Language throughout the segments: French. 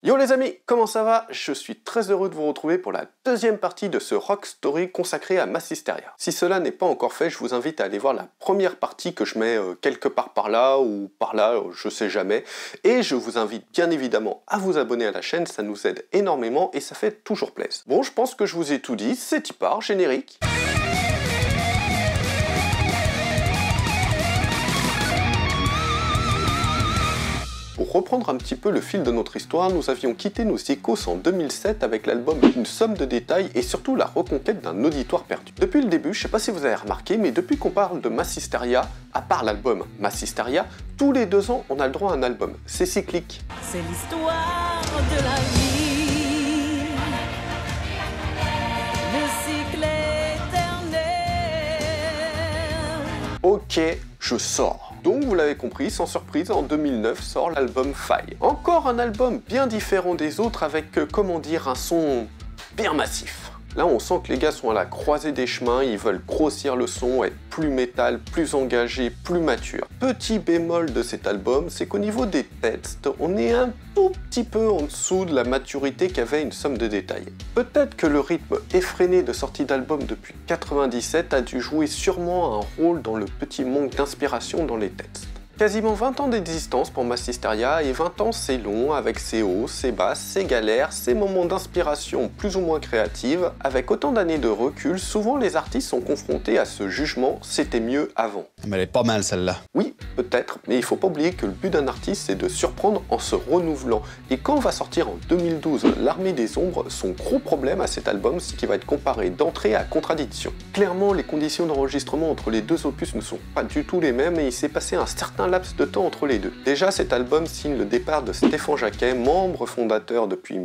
Yo les amis, comment ça va? Je suis très heureux de vous retrouver pour la deuxième partie de ce Rock Story consacré à Massisteria. Si cela n'est pas encore fait, je vous invite à aller voir la première partie que je mets quelque part par là ou par là, je sais jamais. Et je vous invite bien évidemment à vous abonner à la chaîne, ça nous aide énormément et ça fait toujours plaisir. Bon, je pense que je vous ai tout dit, c'est y part, générique. Pour reprendre un petit peu le fil de notre histoire, nous avions quitté nos icônes en 2007 avec l'album Une somme de détails et surtout la reconquête d'un auditoire perdu. Depuis le début, je sais pas si vous avez remarqué, mais depuis qu'on parle de Massisteria, à part l'album Massisteria, tous les 2 ans on a le droit à un album. C'est cyclique. C'est l'histoire de la vie, le cycle éternel. Ok, je sors. Donc vous l'avez compris, sans surprise, en 2009 sort l'album Faille. Encore un album bien différent des autres avec, comment dire, un son bien massif. Là on sent que les gars sont à la croisée des chemins, ils veulent grossir le son, être plus métal, plus engagé, plus mature. Petit bémol de cet album, c'est qu'au niveau des textes, on est un tout petit peu en dessous de la maturité qu'avait Une somme de détails. Peut-être que le rythme effréné de sortie d'album depuis 97 a dû jouer sûrement un rôle dans le petit manque d'inspiration dans les textes. Quasiment 20 ans d'existence pour Massisteria, et 20 ans c'est long, avec ses hauts, ses bas, ses galères, ses moments d'inspiration plus ou moins créative. Avec autant d'années de recul, souvent les artistes sont confrontés à ce jugement « c'était mieux avant ». Mais elle est pas mal celle-là. Oui, peut-être, mais il faut pas oublier que le but d'un artiste c'est de surprendre en se renouvelant. Et quand va sortir en 2012 L'Armée des Ombres, son gros problème à cet album c'est qu'il va être comparé d'entrée à contradiction. Clairement, les conditions d'enregistrement entre les deux opus ne sont pas du tout les mêmes et il s'est passé un certain laps de temps entre les deux. Déjà, cet album signe le départ de Stéphane Jacquet, membre fondateur depuis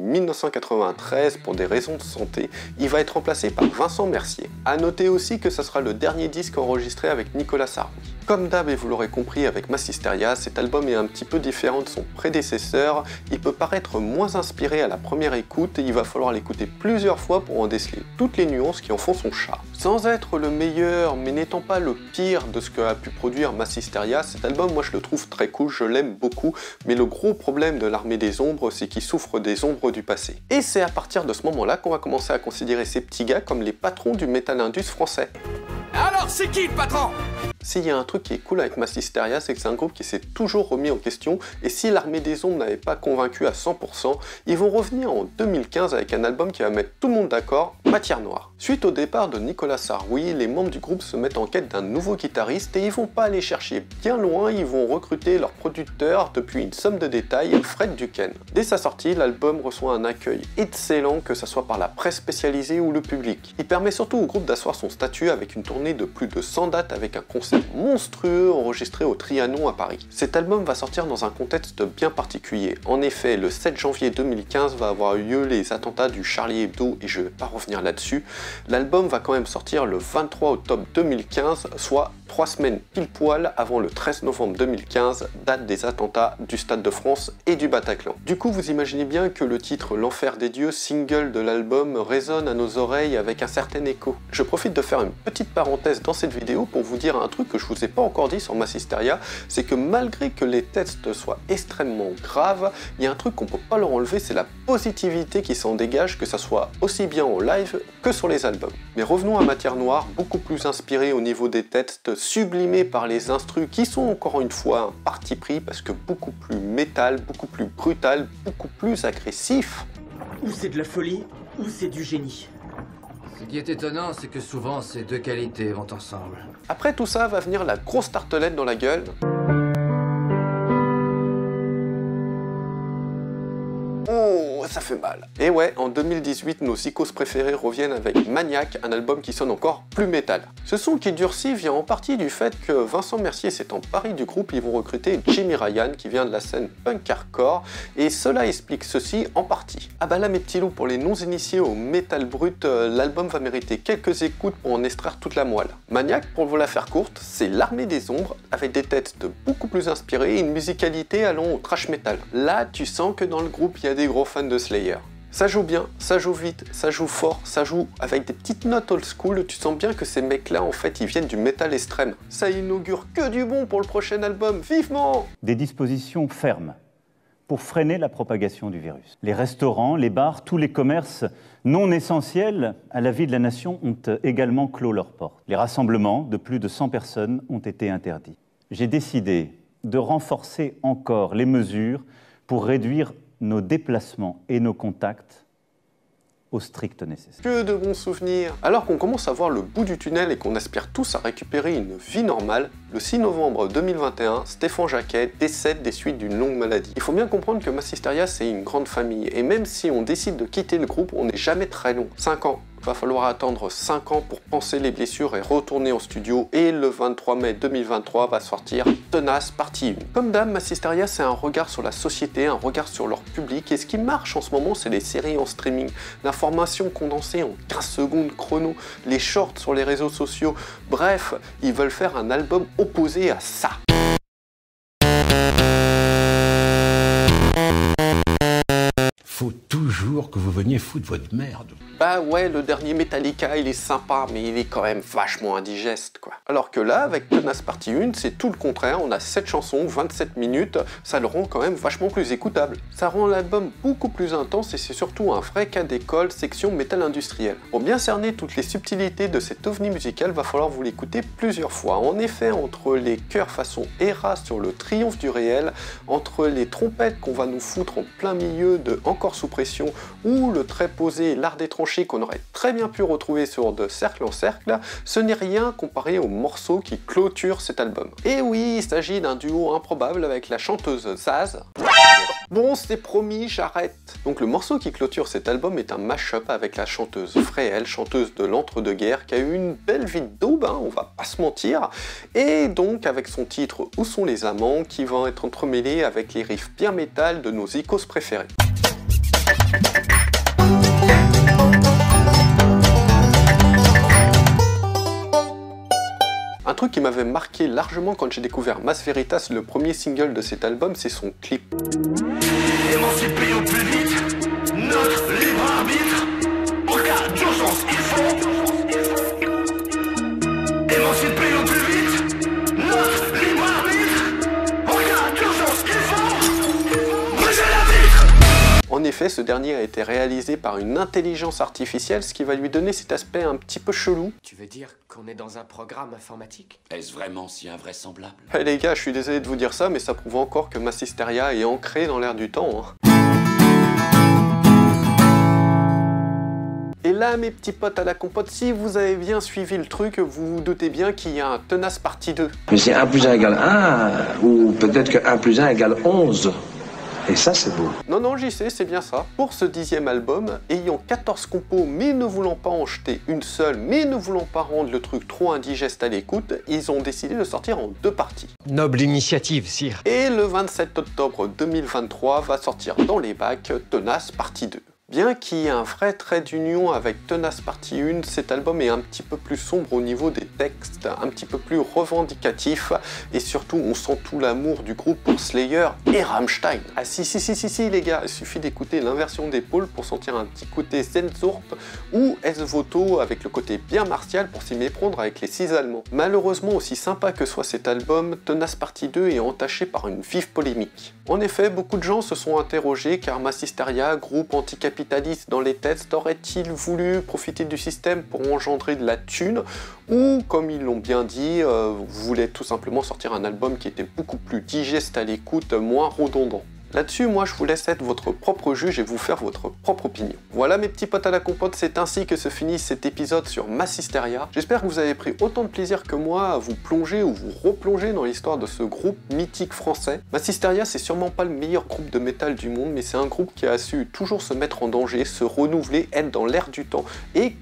1993 pour des raisons de santé. Il va être remplacé par Vincent Mercier. A noter aussi que ce sera le dernier disque enregistré avec Nicolas Sarkozy. Comme d'hab, et vous l'aurez compris avec Massisteria, cet album est un petit peu différent de son prédécesseur. Il peut paraître moins inspiré à la première écoute et il va falloir l'écouter plusieurs fois pour en déceler toutes les nuances qui en font son charme. Sans être le meilleur, mais n'étant pas le pire de ce qu'a pu produire Massisteria, cet album, moi je le trouve très cool, je l'aime beaucoup, mais le gros problème de l'Armée des Ombres, c'est qu'il souffre des ombres du passé. Et c'est à partir de ce moment-là qu'on va commencer à considérer ces petits gars comme les patrons du metal indus français. Alors c'est qui le patron? S'il y a un truc qui est cool avec Massisteria, c'est que c'est un groupe qui s'est toujours remis en question, et si l'Armée des Ombres n'avait pas convaincu à 100%, ils vont revenir en 2015 avec un album qui va mettre tout le monde d'accord, Matière Noire. Suite au départ de Nicolas Sarkozy, les membres du groupe se mettent en quête d'un nouveau guitariste, et ils vont pas aller chercher bien loin, ils vont recruter leur producteur depuis Une somme de détails, Fred Duquesne. Dès sa sortie, l'album reçoit un accueil excellent, que ce soit par la presse spécialisée ou le public. Il permet surtout au groupe d'asseoir son statut avec une tournée de plus de 100 dates avec un concert monstrueux enregistré au Trianon à Paris. Cet album va sortir dans un contexte bien particulier. En effet, le 7 janvier 2015 va avoir eu lieu les attentats du Charlie Hebdo et je vais pas revenir là-dessus. L'album va quand même sortir le 23 octobre 2015, soit 3 semaines pile poil avant le 13 novembre 2015, date des attentats du Stade de France et du Bataclan. Du coup, vous imaginez bien que le titre L'Enfer des Dieux, single de l'album, résonne à nos oreilles avec un certain écho. Je profite de faire une petite parenthèse dans cette vidéo pour vous dire un truc que je vous ai pas encore dit sur Massisteria, c'est que malgré que les textes soient extrêmement graves, il y a un truc qu'on peut pas leur enlever, c'est la positivité qui s'en dégage, que ça soit aussi bien en live que sur les albums. Mais revenons à Matière Noire, beaucoup plus inspiré au niveau des textes, sublimé par les instrus qui sont encore une fois un parti pris parce que beaucoup plus métal, beaucoup plus brutal, beaucoup plus agressif. Ou c'est de la folie, ou c'est du génie. Ce qui est étonnant, c'est que souvent ces deux qualités vont ensemble. Après tout ça va venir la grosse tartelette dans la gueule. Oh, ça fait mal. Et ouais, en 2018, nos icônes préférés reviennent avec Maniac, un album qui sonne encore plus métal. Ce son qui durcit vient en partie du fait que Vincent Mercier s'est emparé du groupe, ils vont recruter Jimmy Ryan qui vient de la scène punk hardcore, et cela explique ceci en partie. Ah bah là mes petits loups, pour les non-initiés au métal brut, l'album va mériter quelques écoutes pour en extraire toute la moelle. Maniac, pour vous la faire courte, c'est l'Armée des Ombres, avec des textes beaucoup plus inspirés et une musicalité allant au thrash metal. Là, tu sens que dans le groupe, il y a des gros fans de Slayer. Ça joue bien, ça joue vite, ça joue fort, ça joue avec des petites notes old school, tu sens bien que ces mecs-là, en fait, ils viennent du métal extrême. Ça inaugure que du bon pour le prochain album, vivement! Des dispositions fermes pour freiner la propagation du virus. Les restaurants, les bars, tous les commerces non essentiels à la vie de la nation ont également clos leurs portes. Les rassemblements de plus de 100 personnes ont été interdits. J'ai décidé de renforcer encore les mesures pour réduire nos déplacements et nos contacts au strict nécessaire. Que de bons souvenirs! Alors qu'on commence à voir le bout du tunnel et qu'on aspire tous à récupérer une vie normale, le 6 novembre 2021, Stéphane Jacquet décède des suites d'une longue maladie. Il faut bien comprendre que Massisteria, c'est une grande famille, et même si on décide de quitter le groupe, on n'est jamais très long. 5 ans. Il va falloir attendre 5 ans pour panser les blessures et retourner en studio, et le 23 mai 2023 va sortir Tenace partie 1. Comme d'hab, Massisteria, c'est un regard sur la société, un regard sur leur public, et ce qui marche en ce moment, c'est les séries en streaming, l'information condensée en 15 secondes chrono, les shorts sur les réseaux sociaux, bref, ils veulent faire un album opposé à ça. Faut toujours que vous veniez foutre votre merde. Bah ouais, le dernier Metallica, il est sympa, mais il est quand même vachement indigeste, quoi. Alors que là, avec Tenace partie 1, c'est tout le contraire, on a 7 chansons, 27 minutes, ça le rend quand même vachement plus écoutable. Ça rend l'album beaucoup plus intense et c'est surtout un vrai cas d'école section métal industriel. Pour bien cerner toutes les subtilités de cet ovni musical, va falloir vous l'écouter plusieurs fois. En effet, entre les chœurs façon Hera sur le triomphe du réel, entre les trompettes qu'on va nous foutre en plein milieu de Encore sous pression, ou le très posé L'art des tranchées qu'on aurait très bien pu retrouver sur De Cercle en Cercle, ce n'est rien comparé aux morceaux qui clôturent cet album. Et oui, il s'agit d'un duo improbable avec la chanteuse Zaz. Bon, c'est promis, j'arrête. Donc le morceau qui clôture cet album est un mash-up avec la chanteuse Fréhel, chanteuse de l'entre-deux-guerres, qui a eu une belle vie de daube, hein, on va pas se mentir, et donc avec son titre Où sont les amants, qui va être entremêlé avec les riffs bien métal de nos icônes préférés. Un truc qui m'avait marqué largement quand j'ai découvert Mas Veritas, le premier single de cet album, c'est son clip. Émanciper au plus vite notre libre arbitre. En cas d'urgence, il faut. Émanciper au plus vite notre libre arbitre. En cas d'urgence, il faut. Briser la vitre. En effet, ce dernier a été réalisé par une intelligence artificielle, ce qui va lui donner cet aspect un petit peu chelou. Tu veux dire qu'on est dans un programme informatique? Est-ce vraiment si invraisemblable? Hey les gars, je suis désolé de vous dire ça, mais ça prouve encore que Massisteria est ancré dans l'air du temps. Hein. Et là, mes petits potes à la compote, si vous avez bien suivi le truc, vous vous doutez bien qu'il y a un Tenace partie 2. Mais c'est 1 plus 1 égale 1, ou peut-être que 1 plus 1 égale 11. Et ça, c'est beau. Non, j'y sais, c'est bien ça. Pour ce 10e album, ayant 14 compos, mais ne voulant pas en jeter une seule, mais ne voulant pas rendre le truc trop indigeste à l'écoute, ils ont décidé de sortir en 2 parties. Noble initiative, sire. Et le 27 octobre 2023 va sortir dans les bacs Tenace partie 2. Bien qu'il y ait un vrai trait d'union avec Tenace partie 1, cet album est un petit peu plus sombre au niveau des textes, un petit peu plus revendicatif, et surtout on sent tout l'amour du groupe pour Slayer et Rammstein. Ah si les gars, il suffit d'écouter l'inversion d'épaule pour sentir un petit côté Zenzurp ou S-Voto avec le côté bien martial pour s'y méprendre avec les 6 Allemands. Malheureusement, aussi sympa que soit cet album, Tenace partie 2 est entaché par une vive polémique. En effet, beaucoup de gens se sont interrogés car Massisteria, groupe anticapitaliste dans les tests, aurait-il voulu profiter du système pour engendrer de la thune ou, comme ils l'ont bien dit, voulait tout simplement sortir un album qui était beaucoup plus digeste à l'écoute, moins redondant. Là-dessus, moi, je vous laisse être votre propre juge et vous faire votre propre opinion. Voilà mes petits potes à la compote, c'est ainsi que se finit cet épisode sur Massisteria. J'espère que vous avez pris autant de plaisir que moi à vous plonger ou vous replonger dans l'histoire de ce groupe mythique français. Massisteria, c'est sûrement pas le meilleur groupe de métal du monde, mais c'est un groupe qui a su toujours se mettre en danger, se renouveler, être dans l'air du temps. Et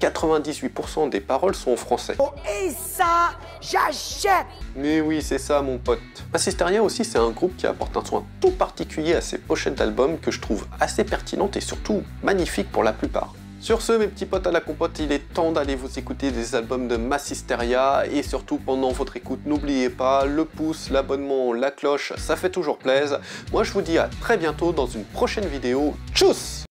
98% des paroles sont en français. Oh, et ça, j'achète! Mais oui, c'est ça mon pote. Massisteria aussi, c'est un groupe qui apporte un soin tout particulier à ses pochettes d'albums que je trouve assez pertinentes et surtout magnifiques pour la plupart. Sur ce, mes petits potes à la compote, il est temps d'aller vous écouter des albums de Massisteria et surtout pendant votre écoute, n'oubliez pas le pouce, l'abonnement, la cloche, ça fait toujours plaisir. Moi je vous dis à très bientôt dans une prochaine vidéo. Tchuss!